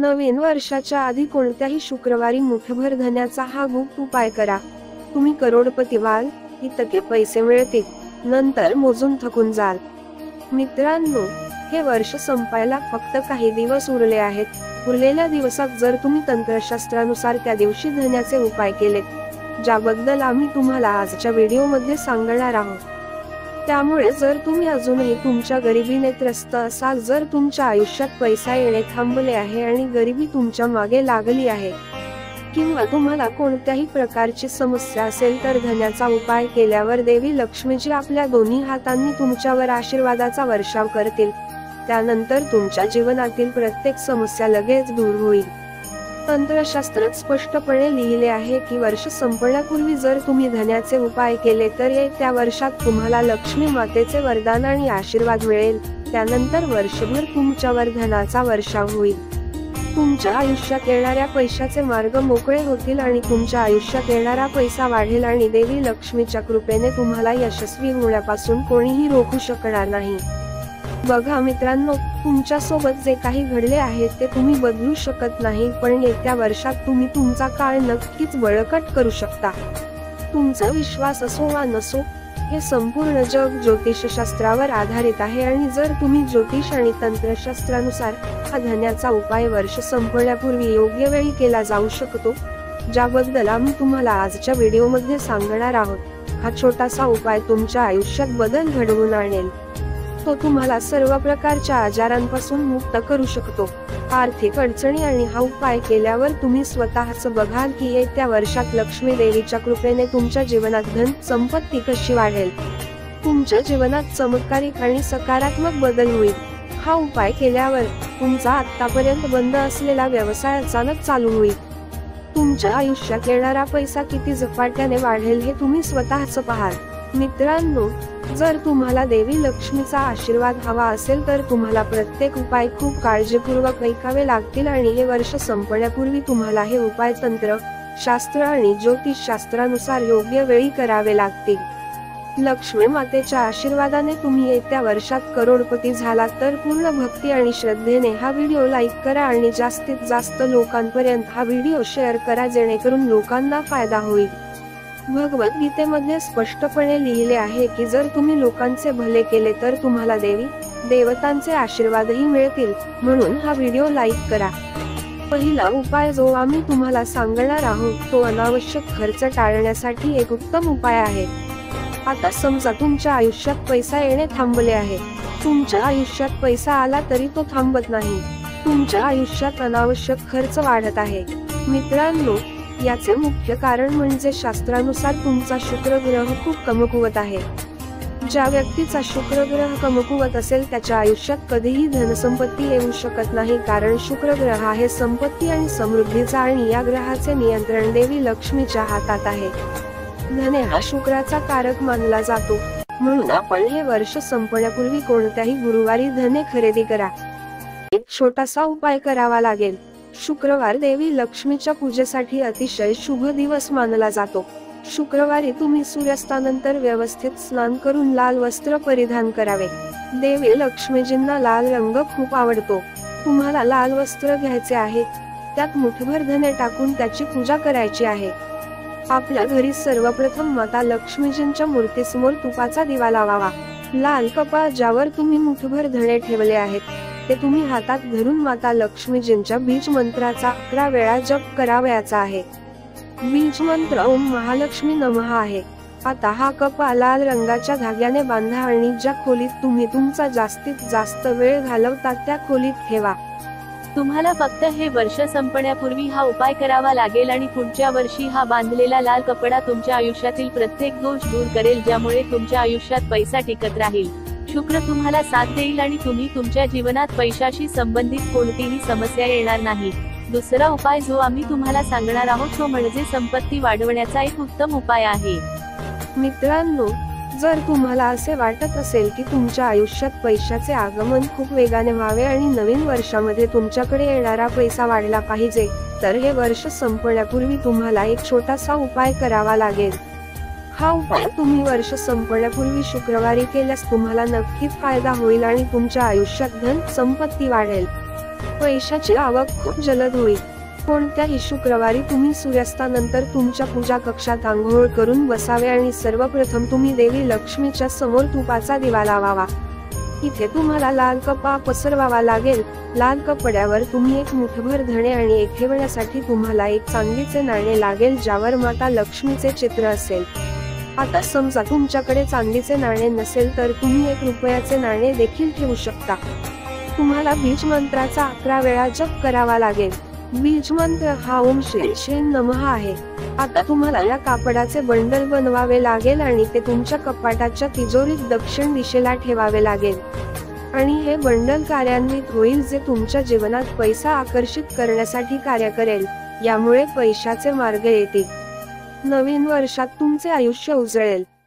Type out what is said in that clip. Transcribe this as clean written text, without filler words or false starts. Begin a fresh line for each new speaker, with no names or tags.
नवीन वर्षाच्या आधी कोणत्याही शुक्रवारी मुठभर धनाचा हा गुप्त उपाय करा. तुम्ही करोडपती व्हाल, इतके पैसे मिळतील, नंतर मोजून थकून जाल. मित्रांनो, हे वर्ष संपायला फक्त काही दिवस उरले आहेत. उरलेल्या दिवसात जर तुम्ही तंत्रशास्त्रानुसार त्या दिवशी धनाचे उपाय केलेत, ज्याबद्दल आम्ही तुम्हाला आजच्या व्हिडिओमध्ये सांगणार आहोत. त्यामुळे जर तुम्ही अजूनही तुमच्या गरिबीने त्रस्त असाल, जर तुमच्या आयुष्यात पैसा येणे थांबले आहे आणि गरिबी तुमच्या मागे लागली आहे, किंवा तुम्हाला कोणत्याही प्रकारची समस्या असेल, तर धनाचा उपाय केल्यावर देवी लक्ष्मीजी आपल्या दोन्ही हातांनी तुमच्यावर आशीर्वादाचा वर्षाव करतील. त्यानंतर तुमच्या जीवनातील प्रत्येक समस्या लगेच दूर होईल. तंत्रशास्त्रात स्पष्टपणे लिहिले आहे की वर्ष संपण्यापूर्वी जर तुम्ही धनाचे उपाय केले तर त्या वर्षात तुम्हाला लक्ष्मी मातेचे वरदान आणि आशीर्वाद मिळेल. त्यानंतर वर्षभर तुमच्यावर धनाचा वर्षाव होईल. तुमच्या आयुष्यात येणाऱ्या पैशाचे मार्ग मोकळे होतील आणि तुमच्या आयुष्यात येणारा पैसा वाढेल आणि देवी लक्ष्मीच्या कृपेने तुम्हाला यशस्वी होण्यापासून कोणीही रोखू शकणार नाही. बघा मित्रांनो, तुमच्या सोबत जे काही घडले आहे ते तुम्ही बदलू शकत नाही, पण येत्या वर्षात तुम्ही तुमचा काळ नक्कीच बळकट करू शकता. तुमचा विश्वास असो वा नसो, हे संपूर्ण जग ज्योतिषशास्त्रावर आधारित आहे आणि जर तुम्ही ज्योतिष आणि तंत्रशास्त्रानुसार हा धनाचा उपाय वर्ष संपण्यापूर्वी योग्य वेळी केला जाऊ शकतो, ज्याबद्दल आम्ही तुम्हाला आजच्या व्हिडिओमध्ये सांगणार आहोत. हा छोटासा उपाय तुमच्या आयुष्यात बदल घडवून आणेल. तो तुम्हाला सर्व प्रकारच्या आजारांपासून मुक्त करू शकतो. आर्थिक अडचणी आणि हा उपाय केल्यावर तुम्ही स्वतःच बघाल की येत्या वर्षात लक्ष्मी देवीच्या कृपेने तुमच्या जीवनात धन संपत्ती कशी वाढेल. तुमच्या जीवनात चमत्कारिक आणि सकारात्मक बदल होईल. हा उपाय केल्यावर तुमचा आतापर्यंत बंद असलेला व्यवसाय अचानक चालू होईल. तुमच्या आयुष्यात येणारा पैसा किती झपाट्याने वाढेल हे तुम्ही स्वतःच पाहाल. मित्रांनो, जर तुम्हाला देवी लक्ष्मीचा आशीर्वाद हवा असेल तर तुम्हाला प्रत्येक उपाय खूप काळजीपूर्वक ऐकावे लागतील आणि हे वर्ष संपण्यापूर्वी तुम्हाला हे उपाय तंत्र शास्त्र आणि ज्योतिष शास्त्रानुसार योग्य वेळी करावे लागतील. लक्ष्मी मातेच्या आशीर्वादाने तुम्ही येत्या वर्षात करोडपती झालात तर पूर्ण भक्ती आणि श्रद्धेने हा व्हिडिओ लाईक करा आणि जास्तीत जास्त लोकांपर्यंत हा व्हिडिओ शेअर करा, जेणेकरून लोकांना फायदा होईल. भगवद्गीतेमध्ये स्पष्टपणे लिहिले आहे की जर तुम्ही लोकांचे भले केले तर तुम्हाला देवी देवतांचे आशीर्वादही मिळतील. म्हणून हा व्हिडिओ लाईक करा. पहिला उपाय जो आम्ही तुम्हाला सांगणार आहोत तो अनावश्यक खर्च टाळण्यासाठी एक उत्तम उपाय आहे. आता समजा तुमच्या आयुष्यात पैसा येणे थांबले आहे. तुमच्या आयुष्यात पैसा आला तरी तो थांबत नाही. तुमच्या आयुष्यात अनावश्यक खर्च वाढत आहे. मित्रांनो, याचे मुख्य कारण म्हणजे शास्त्रानुसार तुमचा शुक्र ग्रह खूप कमकुवत आहे. ज्या व्यक्तीचा शुक्र ग्रह कमकुवत असेल त्याच्या आयुष्यात कधीही धनसंपत्ती येऊ शकत नाही, कारण शुक्र ग्रह आहे संपत्ती आणि समृद्धीचा आणि या ग्रहाचे नियंत्रण देवी लक्ष्मीच्या हातात आहे. धन हा शुक्राचा कारक मानला जातो. म्हणून आपण हे वर्ष संपण्यापूर्वी कोणत्याही गुरुवारी धने खरेदी करा. एक छोटासा उपाय करावा लागेल. शुक्रवार देवी लक्ष्मीच्या पूजेसाठी अतिशय शुभ दिवस मानला जातो. शुक्रवारी तुम्ही सूर्यास्तानंतर व्यवस्थित स्नान करून लाल वस्त्र परिधान करावे. देवी लक्ष्मीजींना लाल रंग खूप आवडतो. तुम्हाला लाल वस्त्र घ्यायचे आहे, त्यात मुठभर धने टाकून त्याची पूजा करायची आहे. आपल्या घरी सर्वप्रथम माता लक्ष्मीजींच्या मूर्तीसमोर तुपाचा दिवा लावावा. लाल कपाळ ज्यावर तुम्ही मुठभर धने ठेवले आहेत ते तुम्ही हातात धरून माता लक्ष्मीजींच्या बीज मंत्राचा 11 वेळा जप करावयाचा आहे. बीज मंत्र ओम महालक्ष्मी नमः आहे. आता हा कपा लाल रंगाच्या धाग्याने बांधा आणि ज्या खोलीत तुम्ही तुमचा जास्तीत जास्त वेळ घालवता त्या खोलीत ठेवा.
तुम्हाला फक्त हे वर्ष संपण्यापूर्वी हा उपाय करावा लागेल आणि पुढच्या वर्षी हा बांधलेला लाल कपडा तुमच्या आयुष्यातील प्रत्येक दोष दूर करेल, ज्यामुळे तुमच्या आयुष्यात पैसा टिकत राहील. शुक्र तुम्हाला साथ देईल आणि तुम्ही तुमच्या जीवनात पैशाशी संबंधित कोणतीही समस्या येणार नाही. दुसरा उपाय जो आम्ही तुम्हाला सांगणार आहोत तो म्हणजे संपत्ती वाढवण्याचा एक उत्तम उपाय आहे.
मित्रांनो, जर तुम्हाला असे वाटत असेल की तुमच्या आयुष्यात पैशाचे आगमन खूप वेगाने व्हावे आणि नवीन वर्षामध्ये तुमच्याकडे येणारा पैसा वाढला पाहिजे, तर हे वर्ष संपण्यापूर्वी तुम्हाला एक छोटासा उपाय करावा लागेल. हा उपाय तुम्ही वर्ष संपण्यापूर्वी शुक्रवारी केल्यास तुम्हाला नक्कीच फायदा होईल आणि तुमच्या आयुष्यात धन संपत्ती वाढेल. पैशाची आवक खूप जलद होईल. कोणत्याही शुक्रवारी तुम्ही सूर्यास्तानंतर तुमच्या पूजा कक्षात आंघोळ करून बसावे आणि सर्वप्रथम तुम्ही देवी लक्ष्मीच्या समोर तुपाचा दिवा लावावा. इथे तुम्हाला लाल कपडा पसरवावा लागेल. लाल कपड्यावर तुम्ही एक मुठभर धणे आणि एक ठेवण्यासाठी तुम्हाला एक चांदीचे नाणे लागेल ज्यावर माता लक्ष्मीचे चित्र असेल. आता समजा तुमच्याकडे चांदीचे नाणे नसेल तर तुम्ही 1 रुपयाचे नाणे देखील ठेवू शकता. तुम्हाला बीज मंत्राचा 11 वेळा जप करावा लागेल. बीज मंत्र हा ओम श्री श्री नमः आहे. आता तुम्हाला या कापडाचे बंडल बनवावे लागेल आणि ते तुमच्या कपाटाच्या तिजोरीत दक्षिण दिशेला ठेवावे लागेल. आणि हे बंडल कार्यान्वित होईल जे तुमच्या जीवनात पैसा आकर्षित करण्यासाठी कार्य करेल. यामुळे पैशाचे मार्ग येतील. नवीन वर्षात तुमचे आयुष्य उजळेल.